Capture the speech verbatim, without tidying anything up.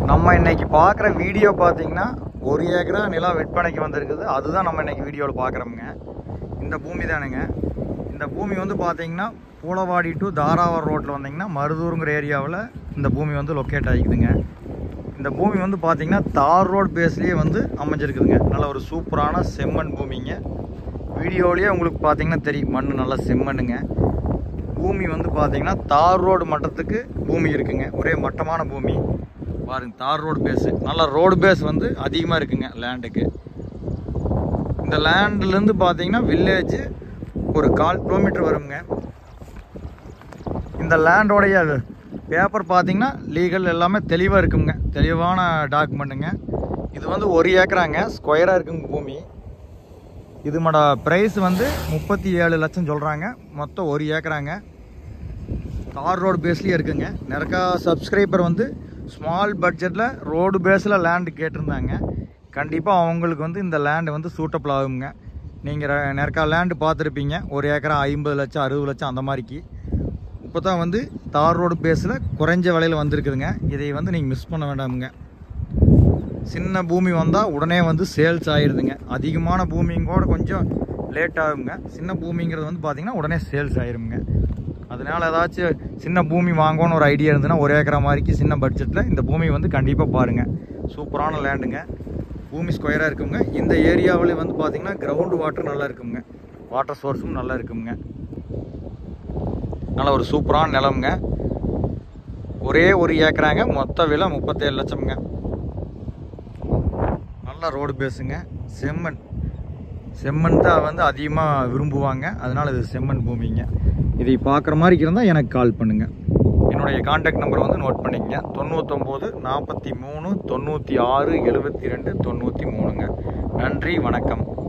நம்ம இன்னைக்கு பார்க்குற வீடியோ பார்த்தீங்கன்னா ஒரு ஏக்கரா நிலம் விற்பனைக்கு வந்திருக்குது. அதுதான் நம்ம இன்னைக்கு வீடியோவில் பார்க்குறோமுங்க. இந்த பூமி தானுங்க. இந்த பூமி வந்து பார்த்தீங்கன்னா பூலவாடி டு தாராவரம் ரோட்டில் வந்தீங்கன்னா மருதூருங்கிற ஏரியாவில் இந்த பூமி வந்து லொக்கேட் ஆகிக்குதுங்க. இந்த பூமி வந்து பார்த்தீங்கன்னா தார் ரோடு பேஸ்லேயே வந்து அமைஞ்சிருக்குதுங்க. நல்ல ஒரு சூப்பரான செம்மண் பூமிங்க. வீடியோலேயே உங்களுக்கு பார்த்தீங்கன்னா தெரியும், மண் நல்லா செம்மண்ணுங்க. பூமி வந்து பார்த்தீங்கன்னா தார் ரோடு மட்டத்துக்கு பூமி இருக்குங்க. ஒரே மட்டமான பூமி பாருங்க. தார் ரோடு பேஸு நல்லா ரோடு பேஸ் வந்து அதிகமாக இருக்குங்க லேண்டுக்கு. இந்த லேண்ட்லேருந்து பார்த்தீங்கன்னா வில்லேஜ் ஒரு கால் கிலோமீட்டர் வருங்க. இந்த லேண்டோடைய பேப்பர் பார்த்தீங்கன்னா லீகல் எல்லாமே தெளிவாக இருக்குங்க. தெளிவான டாக்குமெண்ட்டுங்க. இது வந்து ஒரு ஏக்கராங்க, ஸ்கொயராக இருக்குங்க பூமி. இது மட ப்ரைஸ் வந்து முப்பத்தி ஏழு லட்சம் சொல்கிறாங்க. மொத்தம் ஒரு ஏக்கராங்க. தார் ரோடு பேஸ்லேயே இருக்குங்க. நிறையா சப்ஸ்கிரைபர் வந்து ஸ்மால் பட்ஜெட்டில் ரோடு பேஸில் லேண்டு கேட்டிருந்தாங்க. கண்டிப்பாக அவங்களுக்கு வந்து இந்த லேண்டு வந்து சூட்டபிள் ஆகுங்க. நீங்கள் நிறையா லேண்டு பார்த்துருப்பீங்க, ஒரு ஏக்கரா ஐம்பது லட்சம் அறுபது லட்சம் அந்த மாதிரிக்கு. இப்போ தான் வந்து தார் ரோடு பேஸில் குறைஞ்ச விலையில் வந்திருக்குதுங்க. இதை வந்து நீங்கள் மிஸ் பண்ண வேண்டாமுங்க. சின்ன பூமி வந்தால் உடனே வந்து சேல்ஸ் ஆகிடுதுங்க. அதிகமான பூமிங்க கூட கொஞ்சம் லேட் ஆகுங்க. சின்ன பூமிங்கிறது வந்து பார்த்திங்கன்னா உடனே சேல்ஸ் ஆகிருங்க. அதனால் ஏதாச்சும் சின்ன பூமி வாங்கணும்னு ஒரு ஐடியா இருந்ததுன்னா ஒரு ஏக்கரா மாதிரிக்கு சின்ன பட்ஜெட்டில் இந்த பூமி வந்து கண்டிப்பாக பாருங்கள். சூப்பரான லேண்டுங்க. பூமி ஸ்கொயராக இருக்குங்க. இந்த ஏரியாவிலே வந்து பார்த்திங்கன்னா கிரவுண்டு வாட்டர் நல்லா இருக்குங்க. வாட்டர் சோர்ஸும் நல்லா இருக்குங்க. நல்ல ஒரு சூப்பரான நிலம்ங்க. ஒரே ஒரு ஏக்கராங்க. மொத்த விலை முப்பத்தேழு லட்சம்ங்க. நல்ல ரோடு பேஸுங்க. செம்மண் செம்மண் தான் வந்து அதிகமாக விரும்புவாங்க. அதனால் இது செம்மண் பூமிங்க. இதை பார்க்குற மாதிரி இருந்தால் எனக்கு கால் பண்ணுங்கள். என்னுடைய கான்டாக்ட் நம்பர் வந்து நோட் பண்ணிக்கங்க. தொண்ணூத்தொம்பது நாற்பத்தி மூணு தொண்ணூற்றி ஆறு எழுபத்தி ரெண்டு தொண்ணூற்றி மூணுங்க. நன்றி, வணக்கம்.